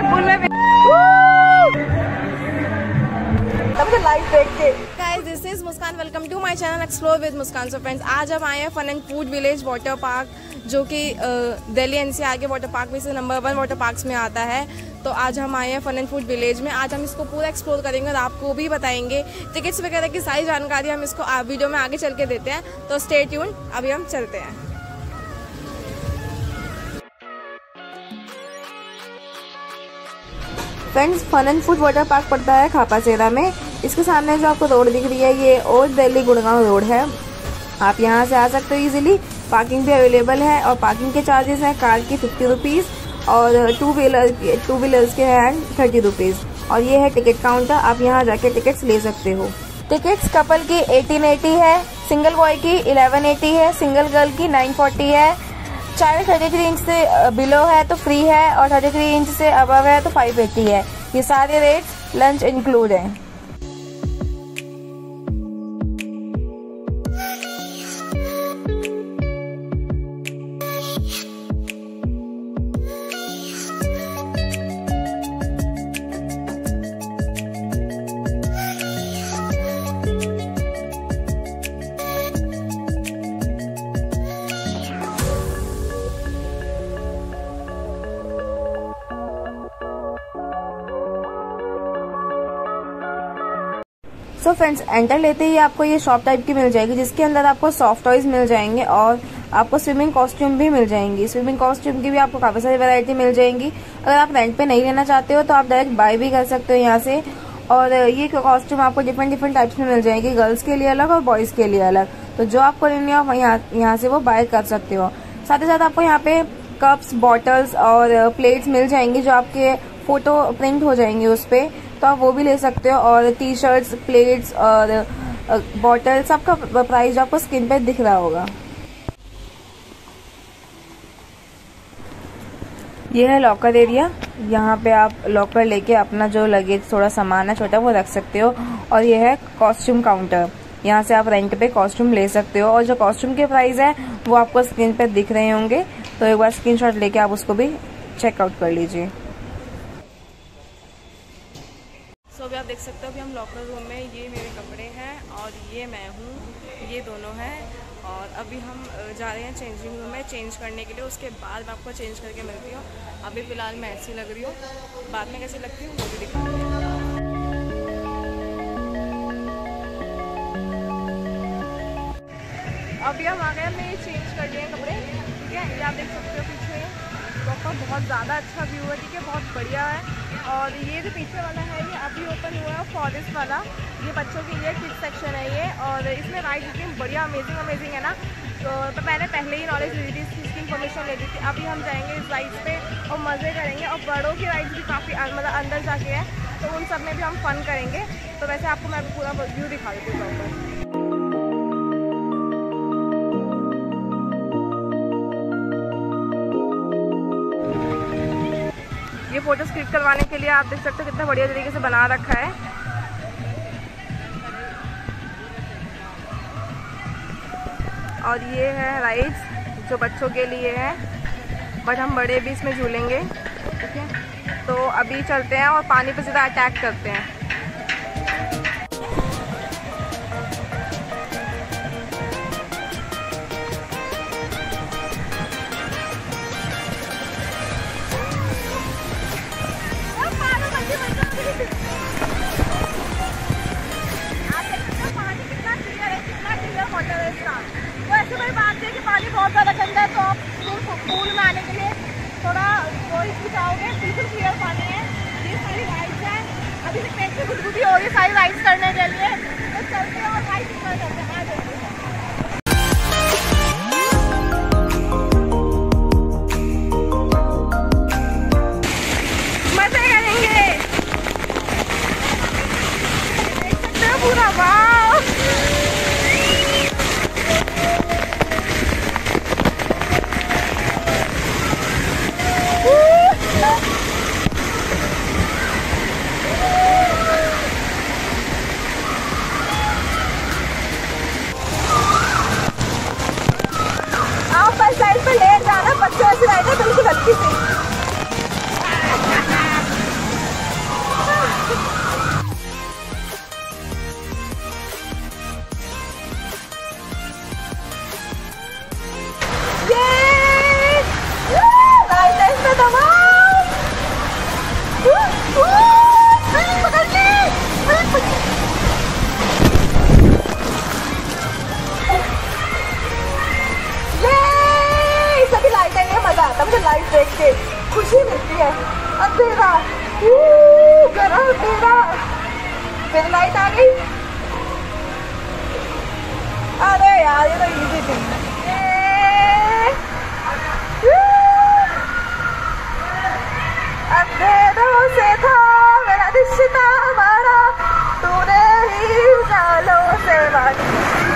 Pool में live देख के। Guys this is Muskan, welcome to my channel explore with Muskan. So friends, आज हम आए हैं fun and food village water park, जो कि दिल्ली एनसीआर के वाटर पार्क में से नंबर 1 वाटर पार्क्स में आता है। तो आज हम आए हैं फन एंड फूड विलेज में। आज हम इसको पूरा एक्सप्लोर करेंगे और आपको भी बताएंगे टिकट्स वगैरह की सारी जानकारी हम इसको वीडियो में आगे चल के देते हैं। तो स्टे ट्यून, अभी हम चलते हैं। Friends, fun and food water park पड़ता है खापासेरा में। इसके सामने जो आपको रोड दिख रही है ये ओल्ड दिल्ली गुड़गांव रोड है। आप यहाँ से आ सकते हो इजीली। पार्किंग भी अवेलेबल है और पार्किंग के चार्जेस हैं कार की 50 रुपीज़ और टू व्हीलर्स के हैं 30 रुपीज़। और ये है टिकट काउंटर, आप यहाँ जाके टिकट्स ले सकते हो। टिकट्स कपल की 1880 है, सिंगल बॉय की 1180 है, सिंगल गर्ल की 940 है। चाइल्ड 33 इंच से बिलो है तो फ्री है और 33 इंच से अबव है तो 580 है। ये सारे रेट्स लंच इंक्लूड हैं। सो फ्रेंड्स, एंटर लेते ही आपको ये शॉप टाइप की मिल जाएगी, जिसके अंदर आपको सॉफ्ट टॉयज मिल जाएंगे और आपको स्विमिंग कॉस्ट्यूम भी मिल जाएंगी। स्विमिंग कॉस्ट्यूम की भी आपको काफी सारी वैरायटी मिल जाएंगी। अगर आप रेंट पे नहीं लेना चाहते हो तो आप डायरेक्ट बाय भी कर सकते हो यहाँ से। और ये कॉस्ट्यूम आपको डिफरेंट टाइप्स में मिल जाएंगी, गर्ल्स के लिए अलग और बॉयज के लिए अलग। तो जो आपको लेनी हो आप यहाँ से वो बाय कर सकते हो। साथ ही साथ आपको यहाँ पे कप्स, बॉटल्स और प्लेट्स मिल जाएंगी, जो आपके फोटो प्रिंट हो जाएंगे उस पे, तो आप वो भी ले सकते हो। और टी शर्ट्स, प्लेट्स और बॉटल, सबका प्राइस आपको स्क्रीन पे दिख रहा होगा। ये है लॉकर एरिया, यहाँ पे आप लॉकर लेके अपना जो लगेज, थोड़ा सामान है छोटा, वो रख सकते हो। और ये है कॉस्ट्यूम काउंटर, यहाँ से आप रेंट पे कॉस्ट्यूम ले सकते हो। और जो कॉस्ट्यूम के प्राइस है वो आपको स्क्रीन पे दिख रहे होंगे, तो एक बार स्क्रीनशॉट लेके आप उसको भी चेकआउट कर लीजिए। अभी आप देख सकते हो कि हम लॉकर रूम में, ये मेरे कपड़े हैं और ये मैं हूँ, ये दोनों हैं। और अभी हम जा रहे हैं चेंजिंग रूम में चेंज करने के लिए। उसके बाद मैं आपको चेंज करके मिलती हूँ। अभी फ़िलहाल मैं ऐसी लग रही हूँ, बाद में कैसी लगती हूँ वो भी दिखाऊंगी। अभी हम आ गए, हमने ये चेंज कर लिए कपड़े, ठीक है। ये आप देख सकते हो पीछे प्रॉपर बहुत ज़्यादा अच्छा व्यू है, ठीक है, बहुत बढ़िया है। और ये जो पीछे वाला है ये अभी ओपन हुआ है, फॉरेस्ट वाला। ये बच्चों के लिए किड्स सेक्शन है ये। और इसमें राइड इतनी बढ़िया अमेजिंग है ना। तो मैंने पहले ही नॉलेज ली थी, इसकी इन्फॉर्मेशन ले ली थी। अभी हम जाएंगे इस राइड्स पे और मज़े करेंगे। और बड़ों की राइड्स भी काफ़ी मतलब अंदर जाके है, तो उन सब में भी हम फन करेंगे। तो वैसे आपको मैं पूरा व्यू दिखा देती हूँ। ये फोटोज क्लिक करवाने के लिए आप देख सकते हो कितना बढ़िया तरीके से बना रखा है। और ये है राइड्स जो बच्चों के लिए है, बट हम बड़े भी इसमें झूलेंगे, ठीक है। तो अभी चलते हैं और पानी पे सीधा अटैक करते हैं। पानी बहुत ज़्यादा गंदा है, तो आप पूल में आने के लिए थोड़ा कोई हिचकिचाओगे, बिल्कुल क्लियर पानी है। ये सारी राइड्स हैं, अभी से पेट में गुदगुदी हो रही है सारी राइड्स करने के लिए। तो चलते हैं और राइड्स करते हैं। मजे करेंगे, देख सकते हो पूरा। वाह, साइड पे लेट जाना, बच्चे ऐसी राइड है बिल्कुल अच्छी सी। मुझे लाइट देख के खुशी मिलती है। अंधेरा गरम अंधेरा, फिर लाइट आ गई। अरे यार ये तो इजी थी। अंधेरों से था मेरा रिश्ता हमारा, तूने ही उजालों से बात।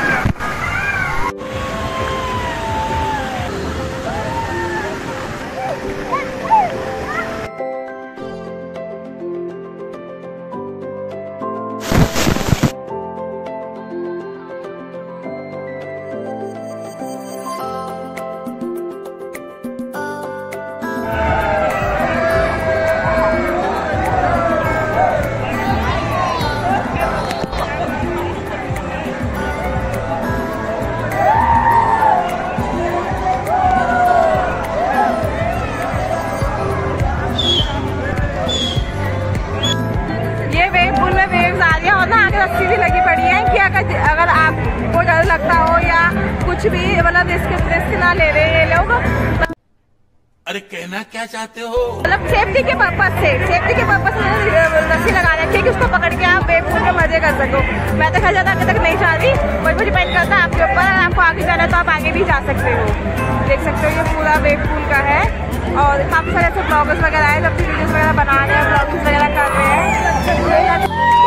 रस्सी भी लगी पड़ी है कि अगर आपको डर लगता हो या कुछ भी, मतलब रिस्क ना ले रहे ये लोग। अरे कहना क्या चाहते हो? मतलब सेफ्टी के पर्पज से रस्सी लगा रखी है कि उसको पकड़ के आप वेव पूल में मजे कर सको। मैं तो खैर अभी तक नहीं जा रही, कोई डिपेंड करता है आपके ऊपर। आपको आगे जाना तो आप आगे भी जा सकते हो। देख सकते हो ये पूरा वेव पूल का है और काफी सारे ऐसे ब्लॉगर्स वगैरह है जो वीडियोज वगैरह बना रहे हैं, ब्लॉगिंग वगैरह कर रहे हैं।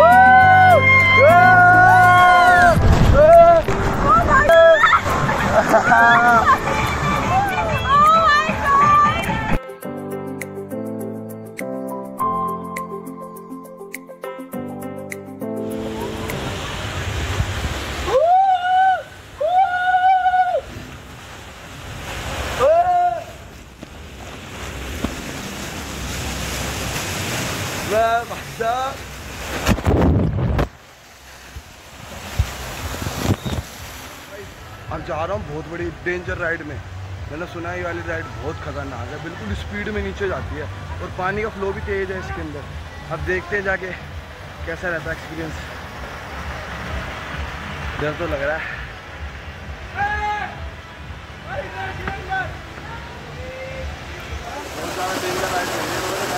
अब जा रहा हूँ बहुत बड़ी डेंजर राइड में। मैंने सुना है ये वाली राइड बहुत खतरनाक है, बिल्कुल स्पीड में नीचे जाती है और पानी का फ्लो भी तेज है इसके अंदर। अब देखते हैं जाके कैसा रहता है एक्सपीरियंस। डर तो लग रहा है। बहुत ज़्यादा डेंजर राइड है,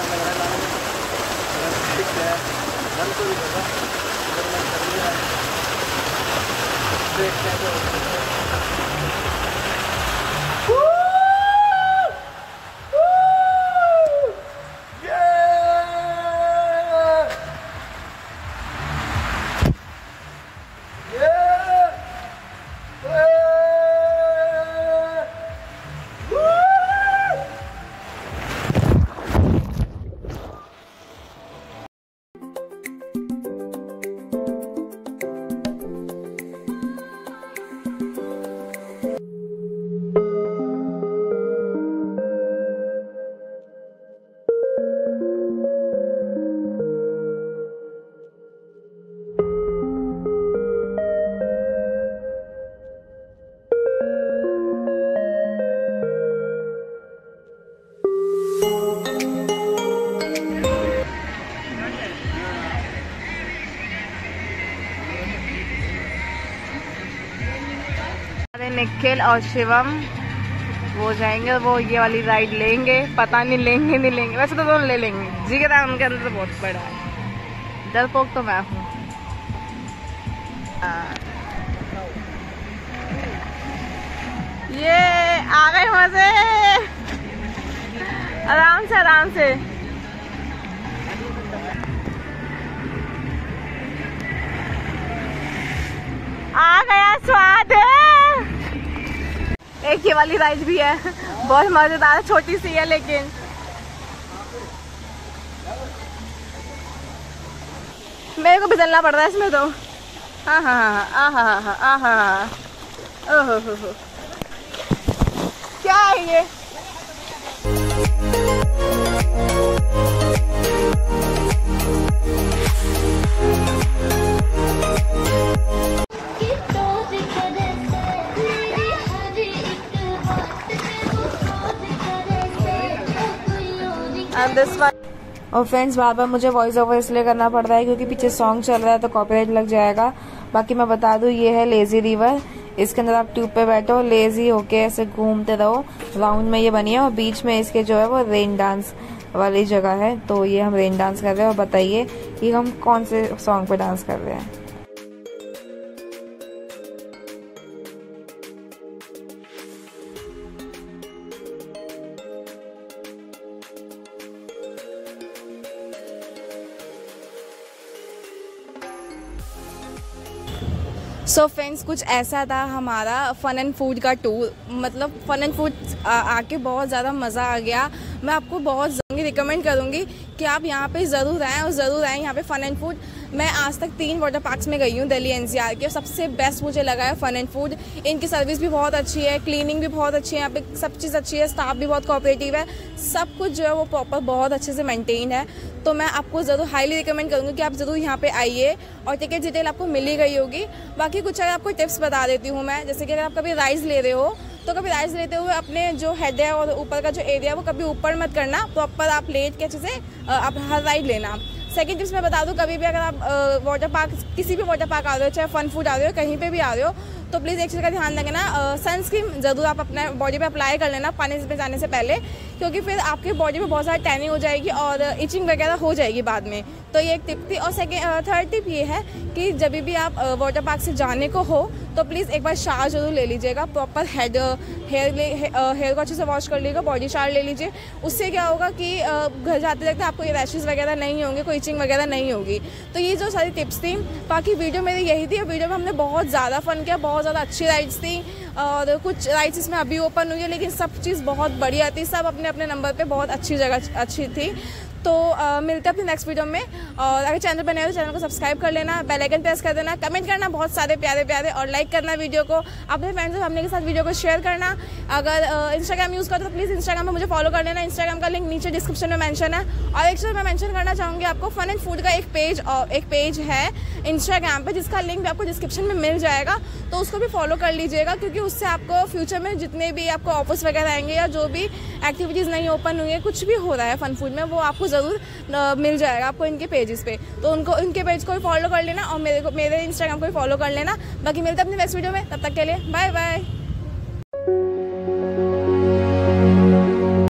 डर तो भी लगा, देखते हैं। निखिल और शिवम वो जाएंगे, वो ये वाली राइड लेंगे। पता नहीं लेंगे नहीं लेंगे, वैसे तो दोनों ले लेंगे। जिगरा उनके अंदर तो बहुत बड़ा है, डरपोक तो मैं हूँ। ये आ गए मजे, आराम से आराम से। आ गया स्वाद। एक ये वाली राइड भी है, बहुत मजेदार है, छोटी सी है लेकिन मेरे को भी चलना पड़ रहा है इसमें तो। हाँ हाँ हाँ हाँ हाँ हाँ हाँ, ओहो हो, क्या है ये? And this one. और फ्रेंड्स बार बार मुझे वॉइस ओवर इसलिए करना पड़ रहा है क्योंकि पीछे सॉन्ग चल रहा है तो कॉपीराइट लग जाएगा। बाकी मैं बता दूं ये है लेजी रिवर, इसके अंदर आप ट्यूब पे बैठो, लेजी होके ऐसे घूमते रहो, राउंड में ये बनी है और बीच में इसके जो है वो रेन डांस वाली जगह है। तो ये हम रेन डांस कर रहे हैं और बताइए कि हम कौन से सॉन्ग पे डांस कर रहे हैं। सो फ्रेंड्स कुछ ऐसा था हमारा फन एंड फूड का टूर। मतलब फन एंड फूड आके बहुत ज़्यादा मज़ा आ गया। मैं आपको बहुत रिकमेंड करूँगी कि आप यहाँ पे ज़रूर आएँ और ज़रूर आएँ यहाँ पे फन एंड फूड। मैं आज तक 3 वाटर पार्क्स में गई हूँ दिल्ली एनसीआर के, सबसे बेस्ट मुझे लगा है फन एंड फूड। इनकी सर्विस भी बहुत अच्छी है, क्लीनिंग भी बहुत अच्छी है, यहाँ पे सब चीज़ अच्छी है, स्टाफ भी बहुत कोऑपरेटिव है, सब कुछ जो है वो प्रॉपर बहुत अच्छे से मेंटेन है। तो मैं आपको ज़रूर हाईली रिकमेंड करूँगी कि आप ज़रूर यहाँ पे आइए। और टिकट डिटेल आपको मिल ही गई होगी। बाकी कुछ अगर आपको टिप्स बता देती हूँ मैं, जैसे कि अगर आप कभी राइस ले रहे हो तो कभी राइस लेते हुए अपने जो हेड है और ऊपर का जो एरिया है वो कभी ऊपर मत करना, प्रॉपर आप लेट के अच्छे से आप हर राइड लेना। सेकंड टिप्स मैं बता दूं, कभी भी अगर आप वाटर पार्क, किसी भी वाटर पार्क आ रहे हो, चाहे फन फूड आ रहे हो, कहीं पे भी आ रहे हो, तो प्लीज़ एक चीज़ का ध्यान रखना, सनस्क्रीन ज़रूर आप अपने बॉडी पे अप्लाई कर लेना पानी में जाने से पहले, क्योंकि फिर आपके बॉडी पे बहुत सारी टैनिंग हो जाएगी और इचिंग वगैरह हो जाएगी बाद में। तो ये एक टिप थी। और थर्ड टिप ये है कि जब भी आप वाटर पार्क से जाने को हो तो प्लीज़ एक बार शावर जरूर ले लीजिएगा, प्रॉपर हेयर को अच्छे से वॉश कर लीजिएगा, बॉडी शावर ले लीजिए। उससे क्या होगा कि घर जाते जाते आपको ये रैशेज़ वगैरह नहीं होंगे, कोई इचिंग वगैरह नहीं होगी। तो ये जो सारी टिप्स थी, बाकी वीडियो मेरी यही थी। वीडियो में हमने बहुत ज़्यादा फन किया, बहुत ज़्यादा अच्छी राइड्स थी और कुछ राइड्स इसमें अभी ओपन हुई है, लेकिन सब चीज़ बहुत बढ़िया थी, सब अपने अपने नंबर पे बहुत अच्छी जगह अच्छी थी। तो मिलते हैं अपने नेक्स्ट वीडियो में। और अगर चैनल पर नए हो तो चैनल को सब्सक्राइब कर लेना, बेल आइकन प्रेस कर देना, कमेंट करना बहुत सारे प्यारे प्यारे, और लाइक करना वीडियो को, अपने फ्रेंड्स और फैमिली के साथ वीडियो को शेयर करना। अगर इंस्टाग्राम यूज़ करते हो तो प्लीज़ इंस्टाग्राम में मुझे फॉलो कर लेना, इंस्टाग्राम का लिंक नीचे डिस्क्रिप्शन में मेंशन है। और एक चीज़ मैं मेंशन करना चाहूँगी आपको, फन एंड फूड का एक पेज है इंस्टाग्राम पे, जिसका लिंक भी आपको डिस्क्रिप्शन में मिल जाएगा, तो उसको भी फॉलो कर लीजिएगा, क्योंकि उससे आपको फ्यूचर में जितने भी आपको ऑफर्स वगैरह आएंगे या जो भी एक्टिविटीज़ नहीं ओपन हुई है, कुछ भी हो रहा है फन फूड में, वो आपको ज़रूर मिल जाएगा आपको इनके पेजेस पे। तो इनके पेज को भी फॉलो कर लेना और मेरे इंस्टाग्राम को भी फॉलो कर लेना। बाकी मिलते हैं अपनी नेक्स्ट वीडियो में, तब तक के लिए बाय बाय।